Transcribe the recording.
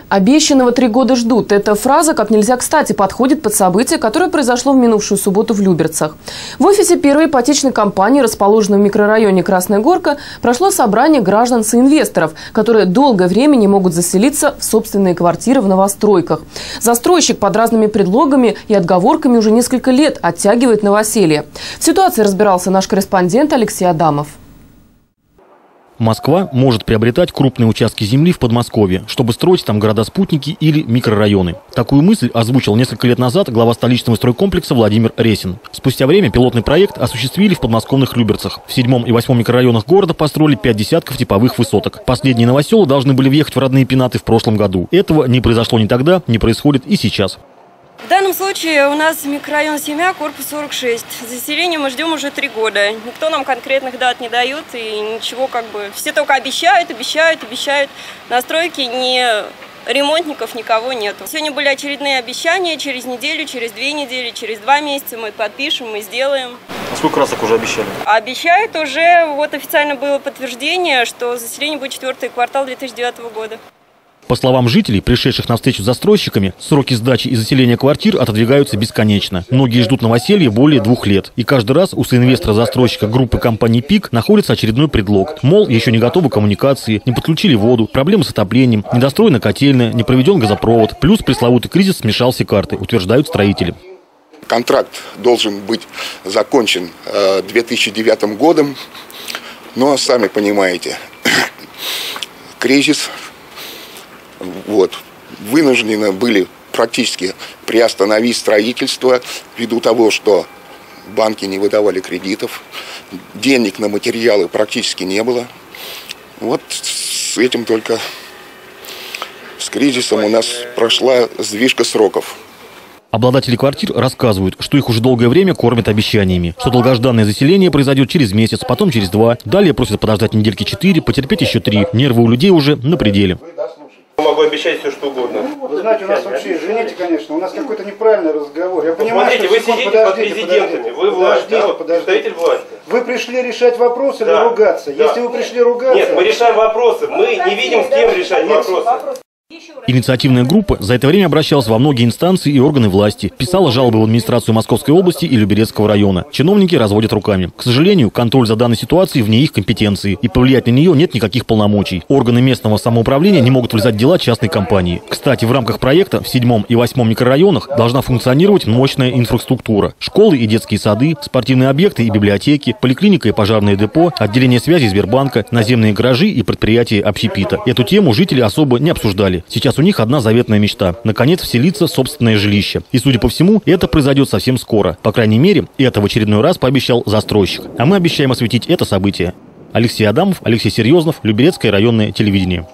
Обещанного 3 года ждут. Эта фраза как нельзя кстати подходит под событие, которое произошло в минувшую субботу в Люберцах. В офисе первой ипотечной компании, расположенной в микрорайоне Красная Горка, прошло собрание граждан-соинвесторов, которые долгое время не могут заселиться в собственные квартиры в новостройках. Застройщик под разными предлогами и отговорками уже несколько лет оттягивает новоселье. В ситуации разбирался наш корреспондент Алексей Адамов. Москва может приобретать крупные участки земли в Подмосковье, чтобы строить там города-спутники или микрорайоны. Такую мысль озвучил несколько лет назад глава столичного стройкомплекса Владимир Ресин. Спустя время пилотный проект осуществили в подмосковных Люберцах. В 7 и 8 микрорайонах города построили 5 десятков типовых высоток. Последние новоселы должны были въехать в родные Пенаты в прошлом году. Этого не произошло ни тогда, не происходит и сейчас. В данном случае у нас микрорайон Семья, корпус 46. Заселение мы ждем уже 3 года. Никто нам конкретных дат не дает и ничего Все только обещают. На стройке ни ремонтников, никого нету. Сегодня были очередные обещания. Через неделю, через 2 недели, через 2 месяца мы подпишем, мы сделаем. А сколько раз так уже обещали? Обещают уже. Вот официально было подтверждение, что заселение будет 4-й квартал 2009 года. По словам жителей, пришедших на встречу с застройщиками, сроки сдачи и заселения квартир отодвигаются бесконечно. Многие ждут новоселья более 2 лет. И каждый раз у соинвестора-застройщика группы компании «ПИК» находится очередной предлог. Мол, еще не готовы коммуникации, не подключили воду, проблемы с отоплением, недостроена котельная, не проведен газопровод. Плюс пресловутый кризис смешал все карты, утверждают строители. Контракт должен быть закончен 2009 годом, но сами понимаете, кризис. Вынуждены были практически приостановить строительство ввиду того, что банки не выдавали кредитов, денег на материалы практически не было. Вот с этим только, с кризисом у нас прошла сдвижка сроков. Обладатели квартир рассказывают, что их уже долгое время кормят обещаниями, что долгожданное заселение произойдет через месяц, потом через 2. Далее просят подождать недельки 4, потерпеть еще 3. Нервы у людей уже на пределе. Могу обещать все, что угодно. Вы знаете, у нас вообще, извините, конечно, у нас какой-то неправильный разговор. Я понимаю, смотрите, вы сидите под президентами, вы власть, представитель власти. Вы пришли решать вопросы или ругаться? Если вы пришли ругаться... Нет, мы решаем вопросы, мы не видим, с кем решать вопросы. Инициативная группа за это время обращалась во многие инстанции и органы власти, писала жалобы в администрацию Московской области и Люберецкого района. Чиновники разводят руками. К сожалению, контроль за данной ситуацией вне их компетенции, и повлиять на нее нет никаких полномочий. Органы местного самоуправления не могут влезать в дела частной компании. Кстати, в рамках проекта в 7 и 8 микрорайонах должна функционировать мощная инфраструктура. Школы и детские сады, спортивные объекты и библиотеки, поликлиника и пожарное депо, отделение связи Сбербанка, наземные гаражи и предприятия общепита. Эту тему жители особо не обсуждали. Сейчас у них одна заветная мечта – наконец вселиться в собственное жилище. И, судя по всему, это произойдет совсем скоро. По крайней мере, это в очередной раз пообещал застройщик. А мы обещаем осветить это событие. Алексей Адамов, Алексей Серьезнов, Люберецкое районное телевидение.